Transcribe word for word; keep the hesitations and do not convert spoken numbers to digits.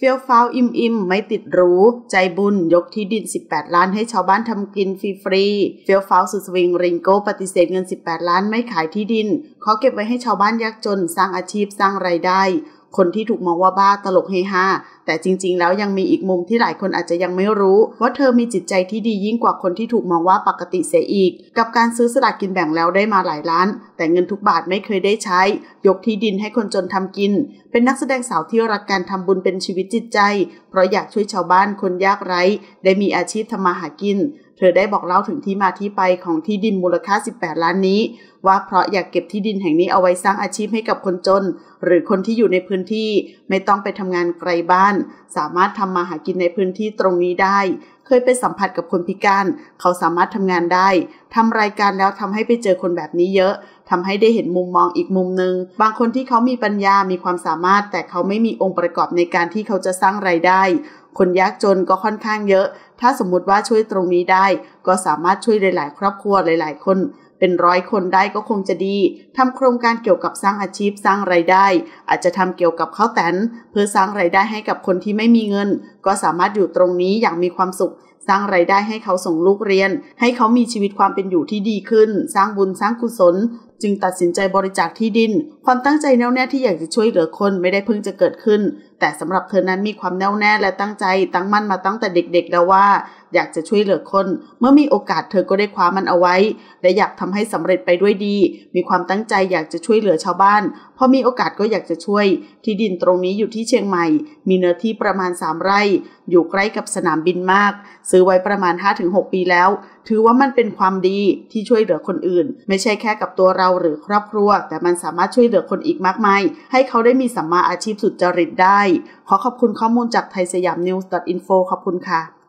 ฟี้ยวฟ้าวอิ่มอิ่มไม่ติดหรูใจบุญยกที่ดินสิบแปดล้านให้ชาวบ้านทำกินฟรีๆเฟี้ยวฟ้าวสุดสวิงริงโก้ปฏิเสธเงินสิบแปดล้านไม่ขายที่ดินขอเก็บไว้ให้ชาวบ้านยากจนสร้างอาชีพสร้างรายได้คนที่ถูกมองว่าบ้าตลกเฮฮาแต่จริงๆแล้วยังมีอีกมุมที่หลายคนอาจจะยังไม่รู้ว่าเธอมีจิตใจที่ดียิ่งกว่าคนที่ถูกมองว่าปกติเสียอีกกับการซื้อสลากกินแบ่งแล้วได้มาหลายล้านแต่เงินทุกบาทไม่เคยได้ใช้ยกที่ดินให้คนจนทำกินเป็นนักแสดงสาวที่รักการทำบุญเป็นชีวิตจิตใจเพราะอยากช่วยชาวบ้านคนยากไร้ได้มีอาชีพทำมาหากินเธอได้บอกเล่าถึงที่มาที่ไปของที่ดินมูลค่าสิบแปดล้านนี้ว่าเพราะอยากเก็บที่ดินแห่งนี้เอาไว้สร้างอาชีพให้กับคนจนหรือคนที่อยู่ในพื้นที่ไม่ต้องไปทำงานไกลบ้านสามารถทำมาหากินในพื้นที่ตรงนี้ได้เคยไปสัมผัสกับคนพิการเขาสามารถทำงานได้ทำรายการแล้วทำให้ไปเจอคนแบบนี้เยอะทำให้ได้เห็นมุมมองอีกมุมนึงบางคนที่เขามีปัญญามีความสามารถแต่เขาไม่มีองค์ประกอบในการที่เขาจะสร้างรายได้คนยากจนก็ค่อนข้างเยอะถ้าสมมุติว่าช่วยตรงนี้ได้ก็สามารถช่วยหลายๆครอบครัวหลายๆคนเป็นร้อยคนได้ก็คงจะดีทำโครงการเกี่ยวกับสร้างอาชีพสร้างรายได้อาจจะทำเกี่ยวกับข้าวแตนเพื่อสร้างรายได้ให้กับคนที่ไม่มีเงินก็สามารถอยู่ตรงนี้อย่างมีความสุขสร้างรายได้ให้เขาส่งลูกเรียนให้เขามีชีวิตความเป็นอยู่ที่ดีขึ้นสร้างบุญสร้างกุศลจึงตัดสินใจบริจาคที่ดินความตั้งใจแน่วแน่ที่อยากจะช่วยเหลือคนไม่ได้เพิ่งจะเกิดขึ้นแต่สำหรับเธอนั้นมีความแน่วแน่และตั้งใจตั้งมั่นมาตั้งแต่เด็กๆแล้วว่าอยากจะช่วยเหลือคนเมื่อมีโอกาสเธอก็ได้คว้ามันเอาไว้และอยากทำให้สำเร็จไปด้วยดีมีความตั้งใจอยากจะช่วยเหลือชาวบ้านพอมีโอกาสก็อยากจะช่วยที่ดินตรงนี้อยู่ที่เชียงใหม่มีเนื้อที่ประมาณสามไร่อยู่ใกล้กับสนามบินมากซื้อไว้ประมาณ ห้าถึงหก ปีแล้วถือว่ามันเป็นความดีที่ช่วยเหลือคนอื่นไม่ใช่แค่กับตัวเราหรือครอบครัวแต่มันสามารถช่วยเหลือคนอีกมากมายให้เขาได้มีสัมมาอาชีพสุจริตได้ขอขอบคุณข้อมูลจากไทยสยามนิวส์ .info ขอบคุณค่ะ